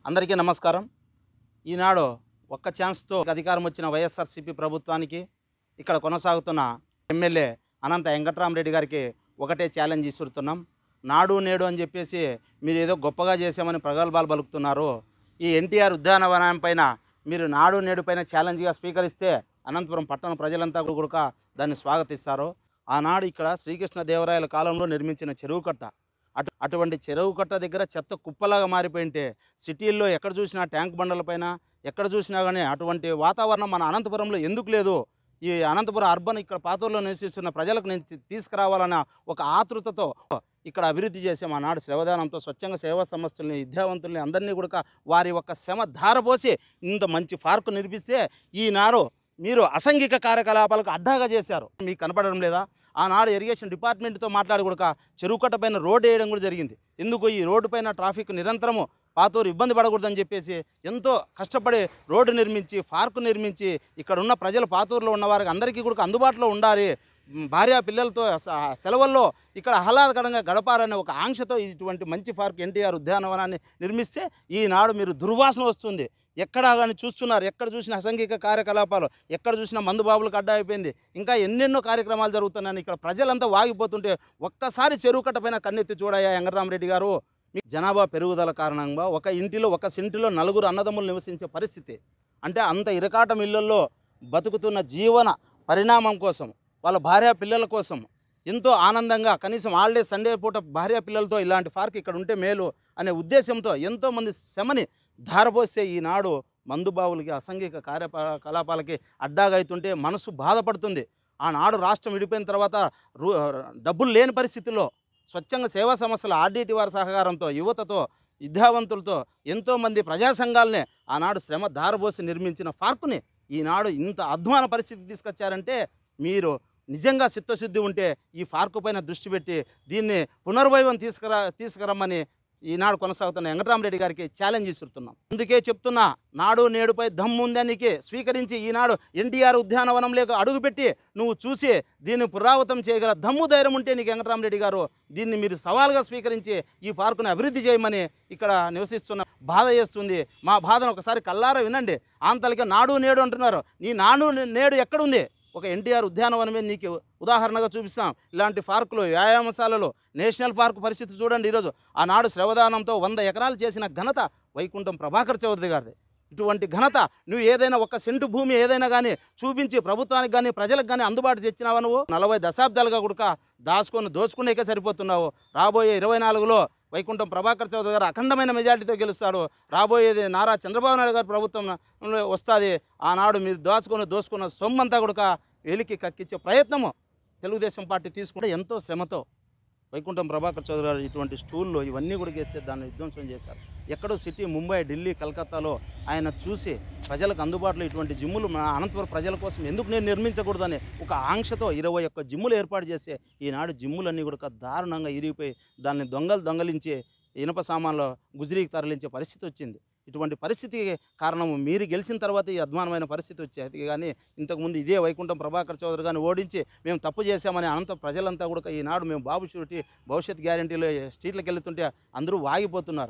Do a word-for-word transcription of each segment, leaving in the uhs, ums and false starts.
అందరికీ నమస్కారం. ఈనాడు ఒక్క ఛాన్స్తో అధికారం వచ్చిన వైఎస్ఆర్సీపీ ప్రభుత్వానికి ఇక్కడ కొనసాగుతున్న ఎమ్మెల్యే అనంత వెంకట్రామరెడ్డి గారికి ఒకటే ఛాలెంజ్ ఇస్తున్నాం. నాడు నేడు అని చెప్పేసి మీరు ఏదో గొప్పగా చేసామని ప్రగల్భాలు పలుకుతున్నారు. ఈ ఎన్టీఆర్ ఉద్యానవనం పైన మీరు నాడు నేడు పైన ఛాలెంజ్గా స్వీకరిస్తే అనంతపురం పట్టణ ప్రజలంతా కూడా దాన్ని స్వాగతిస్తారు. ఆనాడు ఇక్కడ శ్రీకృష్ణదేవరాయల కాలంలో నిర్మించిన చెరువు కట్ట, అటు అటువంటి చెరువు కట్ట దగ్గర చెత్త కుప్పలాగా మారిపోయింటే సిటీల్లో ఎక్కడ చూసినా ట్యాంక్ బండలపైన ఎక్కడ చూసినా కానీ అటువంటి వాతావరణం మన అనంతపురంలో ఎందుకు లేదు? ఈ అనంతపురం అర్బన్ ఇక్కడ పాతూరులో నివసిస్తున్న ప్రజలకు నేను తీసుకురావాలన్న ఒక ఆతృతతో ఇక్కడ అభివృద్ధి చేసే మా నాడు శ్రమదానంతో స్వచ్ఛంగా సేవా సంస్థల్ని విద్యావంతుల్ని అందరినీ కూడా వారి యొక్క శ్రమ ధారపోసి ఇంత మంచి పార్కు నిర్మిస్తే ఈనాడు మీరు అసంఘిక కార్యకలాపాలకు అడ్డాగా చేశారు. మీకు కనపడడం లేదా? ఆనాడు ఇరిగేషన్ డిపార్ట్మెంట్తో మాట్లాడి కూడా చెరువు కట్ట పైన రోడ్డు వేయడం కూడా జరిగింది. ఎందుకు ఈ రోడ్డు పైన ట్రాఫిక్ నిరంతరము పాతూరు ఇబ్బంది పడకూడదని చెప్పేసి ఎంతో కష్టపడి రోడ్డు నిర్మించి పార్కు నిర్మించి ఇక్కడ ఉన్న ప్రజలు పాతూరులో ఉన్న వారికి అందరికీ కూడా అందుబాటులో ఉండాలి, భార్య పిల్లలతో సెలవుల్లో ఇక్కడ ఆహ్లాదకరంగా గడపాలనే ఒక ఆంక్షతో ఇటువంటి మంచి పార్క్ ఎన్టీఆర్ ఉద్యానవనాన్ని నిర్మిస్తే ఈనాడు మీరు దుర్వాసన వస్తుంది. ఎక్కడా కానీ చూస్తున్నారు, ఎక్కడ చూసినా అసంఘిక కార్యకలాపాలు, ఎక్కడ చూసినా మందుబాబులకు అడ్డా అయిపోయింది. ఇంకా ఎన్నెన్నో కార్యక్రమాలు జరుగుతున్నాయని ఇక్కడ ప్రజలంతా వాగిపోతుంటే ఒక్కసారి చెరువు కట్ట పైన కన్నెత్తి చూడయ్యా వెంకటరామరెడ్డి గారు. మీ జనాభా పెరుగుదల కారణంగా ఒక ఇంటిలో ఒక సెంటిలో నలుగురు అన్నదమ్ములు నివసించే పరిస్థితి. అంటే అంత ఇరకాటం ఇళ్లలో బతుకుతున్న జీవన పరిణామం కోసం, వాళ్ళ భార్య పిల్లల కోసం ఎంతో ఆనందంగా కనీసం హాలిడే సండే పూట భార్య పిల్లలతో ఇలాంటి పార్క్ ఇక్కడ ఉంటే మేలు అనే ఉద్దేశంతో ఎంతోమంది శ్రమని ధారపోస్తే ఈనాడు మందుబావులకి అసంఘిక కార్యకలాపాలకి అడ్డాగా అవుతుంటే మనసు బాధపడుతుంది. ఆనాడు రాష్ట్రం విడిపోయిన తర్వాత డబ్బులు లేని పరిస్థితుల్లో స్వచ్ఛంగా సేవా సంస్థల ఆర్డీటీ వారి సహకారంతో యువతతో విద్యావంతులతో ఎంతోమంది ప్రజా సంఘాలనే ఆనాడు శ్రమ ధారపోసి నిర్మించిన పార్కుని ఈనాడు ఇంత అధ్వాన పరిస్థితి తీసుకొచ్చారంటే మీరు నిజంగా చిత్తశుద్ధి ఉంటే ఈ పార్కు పైన దృష్టి పెట్టి దీన్ని పునర్వైభవం తీసుకురా తీసుకురమ్మని ఈనాడు కొనసాగుతున్న వెంకటరామరెడ్డి గారికి ఛాలెంజ్ ఇస్తున్నాం. అందుకే చెప్తున్నా, నాడు నేడుపై దమ్ముందానికి స్వీకరించి ఈనాడు ఎన్టీఆర్ ఉద్యానవనంలోకి అడుగుపెట్టి నువ్వు చూసి దీన్ని పునరావృతం చేయగల దమ్ము ధైర్యం ఉంటే నీకు వెంకటరామరెడ్డి గారు దీన్ని మీరు సవాల్గా స్వీకరించి ఈ పార్కుని అభివృద్ధి చేయమని ఇక్కడ నివసిస్తున్న బాధ చేస్తుంది. మా బాధను ఒకసారి కల్లారా వినండి. ఆంతలిక నాడు నేడు అంటున్నారు. నీ నాడు నేడు ఎక్కడుంది? ఒక ఎన్టీఆర్ ఉద్యానవనమే నీకు ఉదాహరణగా చూపిస్తాం. ఇలాంటి పార్కులు, వ్యాయామశాలలు, నేషనల్ పార్కు పరిస్థితి చూడండి. ఈరోజు ఆనాడు శ్రవదానంతో వంద ఎకరాలు చేసిన ఘనత వైకుంఠం ప్రభాకర్ చౌదరి గారిది. ఇటువంటి ఘనత నువ్వు ఏదైనా ఒక సెంటు భూమి ఏదైనా కానీ చూపించి ప్రభుత్వానికి కానీ ప్రజలకు కానీ అందుబాటు తెచ్చినావా? నువ్వు నలభై దశాబ్దాలుగా కూడా దాచుకొని దోచుకునేకే సరిపోతున్నావు. రాబోయే ఇరవై నాలుగులో వైకుంఠం ప్రభాకర్ చౌదరి గారు అఖండమైన మెజార్టీతో గెలుస్తాడు. రాబోయేది నారా చంద్రబాబు నాయుడు గారి ప్రభుత్వం వస్తుంది. ఆనాడు మీరు దోచుకొని దోచుకున్న సొమ్మంతా కూడా వెలికి కక్కించే ప్రయత్నము తెలుగుదేశం పార్టీ తీసుకుంటే ఎంతో శ్రమతో వైకుంఠం ప్రభాకర్ చౌదరి గారు ఇటువంటి స్టూల్లో ఇవన్నీ కూడా చేస్తే దాన్ని విధ్వంసం చేశారు. ఎక్కడో సిటీ ముంబై, ఢిల్లీ, కలకత్తాలో ఆయన చూసి ప్రజలకు అందుబాటులో ఇటువంటి జిమ్ములు మన అనంతపురం ప్రజల కోసం ఎందుకు నేను నిర్మించకూడదని ఒక ఆంక్షతో ఇరవై ఒక్క జిమ్ములు ఏర్పాటు చేస్తే ఈనాడు జిమ్ములన్నీ కూడా దారుణంగా ఇరిగిపోయి దాన్ని దొంగలు దొంగలించి ఇనప సామాన్లు గుజరీకి తరలించే పరిస్థితి వచ్చింది. ఇటువంటి పరిస్థితికి కారణం మీరు గెలిచిన తర్వాత ఈ అధ్వానమైన పరిస్థితి వచ్చేది. కానీ ఇంతకుముందు ఇదే వైకుంఠం ప్రభాకర్ చౌదరి గారిని ఓడించి మేము తప్పు చేశామని అనంత ప్రజలంతా కూడా ఈనాడు మేము బాబు షూరిటీ భవిష్యత్ గ్యారంటీలో స్ట్రీట్లకు వెళ్తుంటే అందరూ వాగిపోతున్నారు.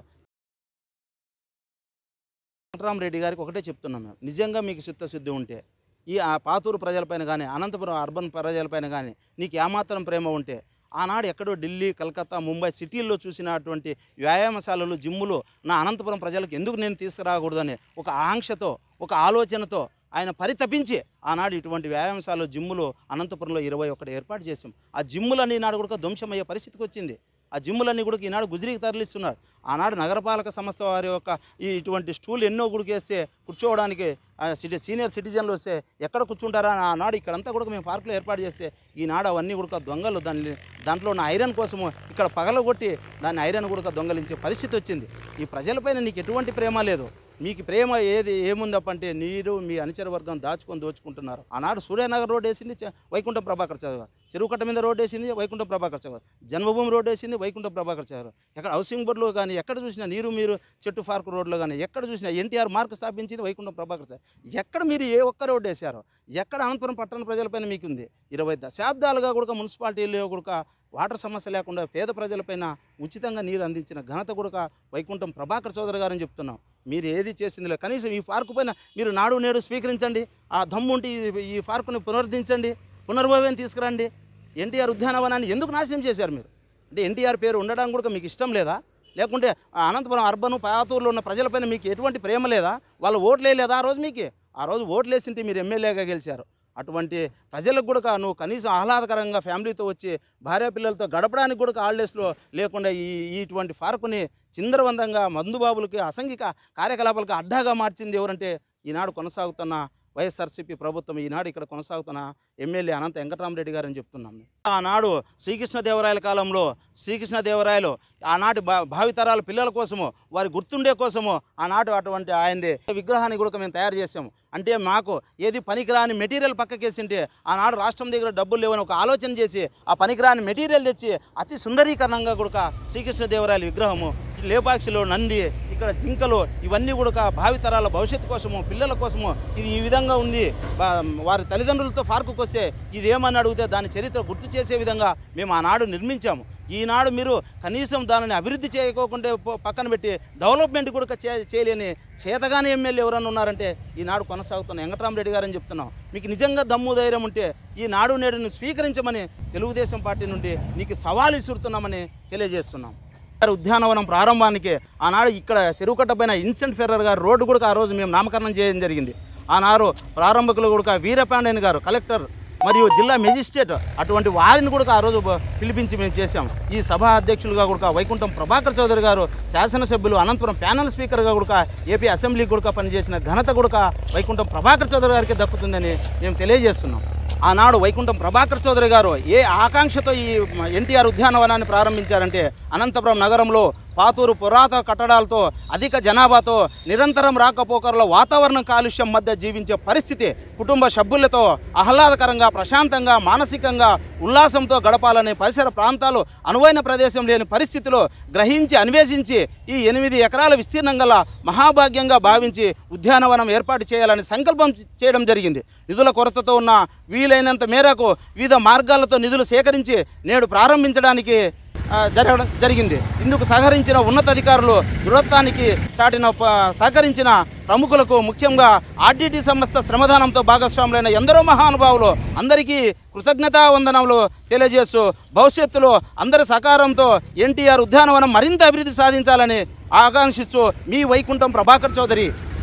వెంకటరామరెడ్డి గారికి ఒకటే చెప్తున్నాం, మేము నిజంగా మీకు చిత్తశుద్ధి ఉంటే ఈ ఆ పాతూరు ప్రజలపైన కానీ అనంతపురం అర్బన్ ప్రజలపైన కానీ నీకు ఏమాత్రం ప్రేమ ఉంటే ఆనాడు ఎక్కడో ఢిల్లీ, కలకత్తా, ముంబై సిటీల్లో చూసినటువంటి వ్యాయామశాలలు, జిమ్ములు నా అనంతపురం ప్రజలకు ఎందుకు నేను తీసుకురాకూడదని ఒక ఆంక్షతో ఒక ఆలోచనతో ఆయన పరితపించి ఆనాడు ఇటువంటి వ్యాయామశాలలు, జిమ్ములు అనంతపురంలో ఇరవై ఒకటి ఏర్పాటు చేసాం. ఆ జిమ్ములన్నీ ఈనాడు కూడా ధ్వంసమయ్యే పరిస్థితికి వచ్చింది. ఆ జిమ్ములన్నీ కూడా ఈనాడు గుజరీకి తరలిస్తున్నారు. ఆనాడు నగరపాలక సంస్థ వారి యొక్క ఈ ఇటువంటి స్టూల్ ఎన్నో గుడికేస్తే కూర్చోవడానికి సిటీ సీనియర్ సిటిజన్లు వస్తే ఎక్కడ కూర్చుంటారా ఆనాడు ఇక్కడంతా కూడా మేము పార్కులో ఏర్పాటు చేస్తే ఈనాడు అవన్నీ కూడా దొంగలు దాన్ని దాంట్లో ఉన్న ఐరన్ కోసము ఇక్కడ పగలగొట్టి దాన్ని ఐరన్ కూడా దొంగలించే పరిస్థితి వచ్చింది. ఈ ప్రజలపైన నీకు ఎటువంటి ప్రేమ లేదు. మీకు ప్రేమ ఏది ఏముందప్పంటే మీరు మీ అనుచర వర్గం దాచుకొని దోచుకుంటున్నారు. ఆనాడు సూర్యనగర్ రోడ్ వేసింది వైకుంఠం ప్రభాకర్ చౌదరి, చెరువు కట్ట మీద రోడ్ వేసింది వైకుంఠం ప్రభాకర్ చౌదరి, జన్మభూమి రోడ్ వేసింది వైకుంఠం ప్రభాకర్ చౌదరి. ఎక్కడ హౌసింగ్ బోర్డులో కానీ ఎక్కడ చూసినా నీరు మీరు చెట్టు పార్క్ రోడ్లో కానీ ఎక్కడ చూసినా ఎన్టీఆర్ మార్క్ స్థాపించింది వైకుంఠం ప్రభాకర్ చౌదరి. ఎక్కడ మీరు ఏ ఒక్క రోడ్డు వేశారో ఎక్కడ అనంతపురం పట్టణ ప్రజలపైన మీకుంది? ఇరవై దశాబ్దాలుగా కూడా మున్సిపాలిటీలో కూడా వాటర్ సమస్య లేకుండా పేద ప్రజలపైన ఉచితంగా నీరు అందించిన ఘనత కూడా వైకుంఠం ప్రభాకర్ చౌదరి గారని చెప్తున్నాం. మీరు ఏది చేసింది లేదు. కనీసం ఈ పార్కు పైన మీరు నాడు నేడు స్వీకరించండి. ఆ దమ్ముంటి ఈ పార్కుని పునరుద్ధరించండి, పునర్భవం తీసుకురండి. ఎన్టీఆర్ ఉద్యానవనాన్ని ఎందుకు నాశనం చేశారు మీరు? అంటే ఎన్టీఆర్ పేరు ఉండడానికి కూడా మీకు ఇష్టం లేదా? లేకుంటే అనంతపురం అర్బన్ పాతూరులో ఉన్న ప్రజలపైన మీకు ఎటువంటి ప్రేమ లేదా? వాళ్ళు ఓట్లు వేయలేదా ఆ రోజు? మీకు ఆ రోజు ఓట్లు వేసింటే మీరు ఎమ్మెల్యేగా గెలిచారు. అటువంటి ప్రజలకు కూడా నువ్వు కనీసం ఆహ్లాదకరంగా ఫ్యామిలీతో వచ్చి భార్య పిల్లలతో గడపడానికి కూడా హాలిడేస్లో లేకుండా ఈ ఇటువంటి పార్కుని చిందరవందంగా మందుబాబులకి అసంఘిక కార్యకలాపాలకు అడ్డాగా మార్చింది ఎవరంటే ఈనాడు కొనసాగుతున్న వైఎస్ఆర్సీపీ ప్రభుత్వం, ఈనాడు ఇక్కడ కొనసాగుతున్న ఎమ్మెల్యే అనంత వెంకటరామరెడ్డి గారు అని చెప్తున్నాం. ఆనాడు శ్రీకృష్ణదేవరాయల కాలంలో శ్రీకృష్ణదేవరాయలు ఆనాటి భా భావితరాల పిల్లల కోసము, వారి గుర్తుండే కోసము ఆనాడు అటువంటి ఆయనది విగ్రహాన్ని కూడా మేము తయారు చేసాము. అంటే మాకు ఏది పనికిరాని మెటీరియల్ పక్కకేసింటే ఆనాడు రాష్ట్రం దగ్గర డబ్బులు లేవని ఒక ఆలోచన చేసి ఆ పనికిరాని మెటీరియల్ తెచ్చి అతి సుందరీకరణంగా కూడా శ్రీకృష్ణదేవరాయల విగ్రహము, లేపాక్షిలో నంది, ఇక్కడ జింకలు, ఇవన్నీ కూడా భావితరాల భవిష్యత్తు కోసము, పిల్లల కోసము ఇది ఈ విధంగా ఉంది. వారి తల్లిదండ్రులతో పార్కుకు వస్తే ఇది ఏమని అడిగితే దాని చరిత్ర గుర్తు చేసే విధంగా మేము ఆనాడు నిర్మించాము. ఈనాడు మీరు కనీసం దానిని అభివృద్ధి చేయకోకుండా పక్కన పెట్టి డెవలప్మెంట్ కూడా చేయలేని చేతగానే ఎమ్మెల్యే ఎవరన్నా ఉన్నారంటే ఈనాడు కొనసాగుతున్న వెంకటరామరెడ్డి గారని చెప్తున్నాం. మీకు నిజంగా దమ్ము ధైర్యం ఉంటే ఈ నాడు నేడుని స్వీకరించమని తెలుగుదేశం పార్టీ నుండి నీకు సవాలు ఇస్తున్నామని తెలియజేస్తున్నాం. ఉద్యానవనం ప్రారంభానికి ఆనాడు ఇక్కడ చెరువుకట్ట పైన ఇన్సెంట్ ఫెర్రర్ గారు రోడ్డు కూడా ఆ రోజు మేము నామకరణం చేయడం జరిగింది. ఆనాడు ప్రారంభకులు కూడా వీరపాండేని గారు కలెక్టర్ మరియు జిల్లా మెజిస్ట్రేట్ అటువంటి వారిని కూడా ఆ రోజు పిలిపించి మేము చేశాం. ఈ సభా అధ్యక్షులుగా కూడా వైకుంఠం ప్రభాకర్ చౌదరి గారు, శాసనసభ్యులు అనంతపురం ప్యానల్ స్పీకర్గా కూడా ఏపీ అసెంబ్లీ కూడా పనిచేసిన ఘనత కూడా వైకుంఠం ప్రభాకర్ చౌదరి గారికి దక్కుతుందని మేము తెలియజేస్తున్నాం. ఆనాడు వైకుంఠం ప్రభాకర్ చౌదరి గారు ఏ ఆకాంక్షతో ఈ ఎన్టీఆర్ ఉద్యానవనాన్ని ప్రారంభించారంటే అనంతపురం నగరంలో పాతూరు పురాతన కట్టడాలతో అధిక జనాభాతో నిరంతరం రాకపోకల వాతావరణ కాలుష్యం మధ్య జీవించే పరిస్థితి, కుటుంబ సభ్యులతో ఆహ్లాదకరంగా ప్రశాంతంగా మానసికంగా ఉల్లాసంతో గడపాలనే పరిసర ప్రాంతాలు అనువైన ప్రదేశం లేని పరిస్థితిలో గ్రహించి అన్వేషించి ఈ ఎనిమిది ఎకరాల విస్తీర్ణం గల మహాభాగ్యంగా భావించి ఉద్యానవనం ఏర్పాటు చేయాలని సంకల్పం చేయడం జరిగింది. నిధుల కొరతతో ఉన్న వీలైనంత మేరకు వివిధ మార్గాలతో నిధులు సేకరించి నేడు ప్రారంభించడానికి జరగడం జరిగింది. ఇందుకు సహకరించిన ఉన్నతాధికారులు, దృఢత్వానికి చాటిన సహకరించిన ప్రముఖులకు, ముఖ్యంగా ఆర్డీటీ సంస్థ శ్రమదానంతో భాగస్వాములైన ఎందరో మహానుభావులు అందరికీ కృతజ్ఞతా వందనములు తెలియజేస్తూ భవిష్యత్తులో అందరి సహకారంతో ఎన్టీఆర్ ఉద్యానవనం మరింత అభివృద్ధి సాధించాలని ఆకాంక్షిస్తూ మీ వైకుంఠం ప్రభాకర్ చౌదరి.